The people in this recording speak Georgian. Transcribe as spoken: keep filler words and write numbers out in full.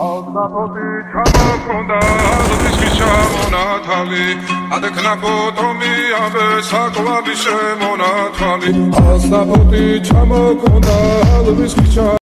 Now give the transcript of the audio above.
Alsapoti ჩამოქონდა ალბის ჩამონათალი ადექნა ფოტომი აბე საკვები შემონათალი Alsapoti ჩამოქონდა ალბის